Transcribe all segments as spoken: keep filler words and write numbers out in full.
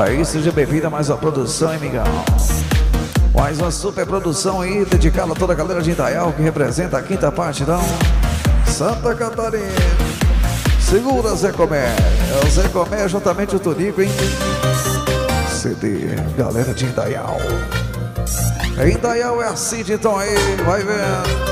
Aí seja bem-vindo a mais uma produção, hein, migão? Mais uma super produção aí, dedicada a toda a galera de Indaial, que representa a quinta parte, então, Santa Catarina. Segura, Zé Comé. É o Zé Comé, juntamente o Tonico, hein? C D, galera de Indaial. Indaial é assim, então aí, vai vendo.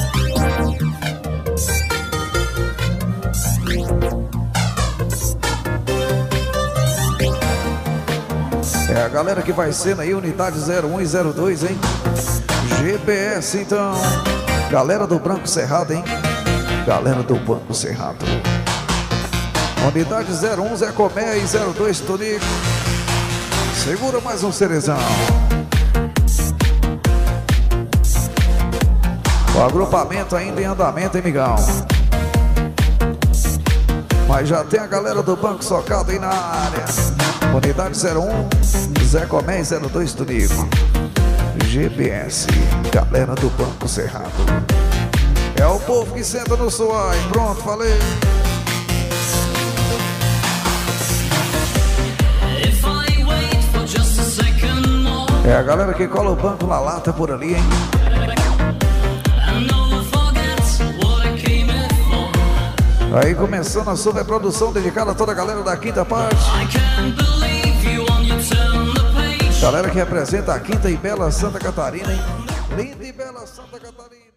É a galera que vai ser aí, unidade zero um e zero dois, hein? G P S, então. Galera do Branco Cerrado, hein? Galera do Banco Cerrado. Unidade zero um, Zé Comé e zero dois, Tonico. Segura mais um cerezão. O agrupamento ainda em andamento, hein, migão? Mas já tem a galera do Banco Socado aí na área. Unidade zero um, Zé Comé e zero dois, Tonico. G P S, galera do Banco Cerrado. É o povo que senta no suai. Pronto, falei. É a galera que cola o banco na lata por ali, hein? Aí começando a superprodução dedicada a toda a galera da quinta parte. Galera que representa a quinta e bela Santa Catarina, hein? Linda e bela Santa Catarina.